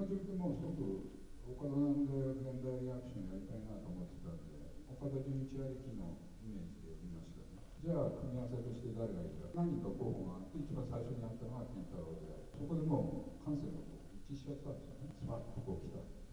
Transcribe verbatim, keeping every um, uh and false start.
の状況もすごく岡田さんで現代リアクションやりたいなと思ってたんで、岡田准一ありきのイメージで呼びましたね。じゃあ組み合わせとして誰がいるか、何人か候補があって一番最初にやったのが健太郎で、そこでもう感性がこう一致しちゃったんですよね。スパッとこう来た。